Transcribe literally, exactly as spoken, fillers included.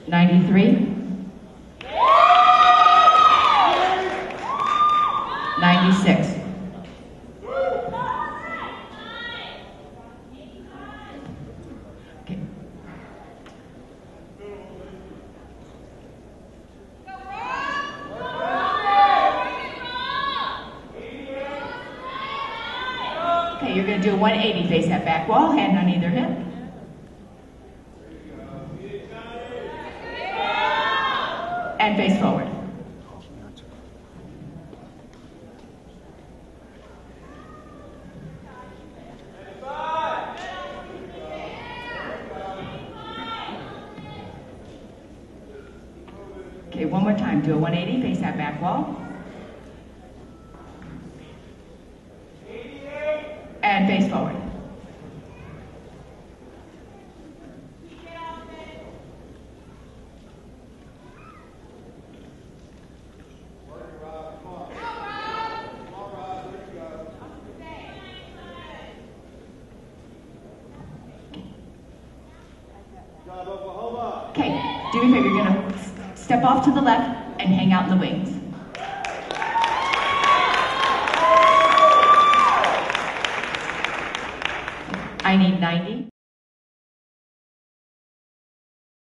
ninety-three. ninety-six. Okay. Okay, you're going to do a one eighty, face that back wall, hand on either hip. And face forward. Okay, one more time. Do a one eighty, face that back wall. And face forward. Okay, do me a favor, you're going to step off to the left and hang out in the wings. I need ninety.